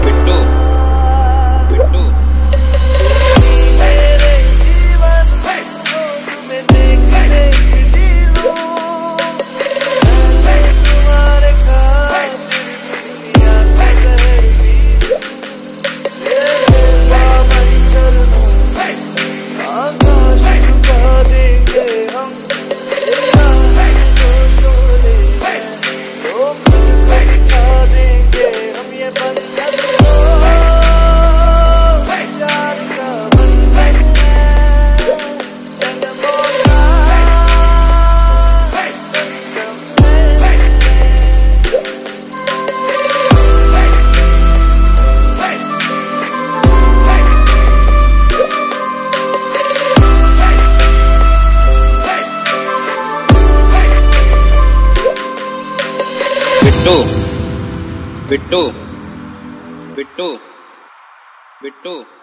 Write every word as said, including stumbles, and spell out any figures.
बिट्टू बिट्टू मेरे जीवन तुम्हें देख देख जीऊं मैं तुम्हारे खातिर दुनिया को करती ये दामन चलूं आकाश झुका देंगे हम बिट्टू बिट्टू बिट्टू बिट्टू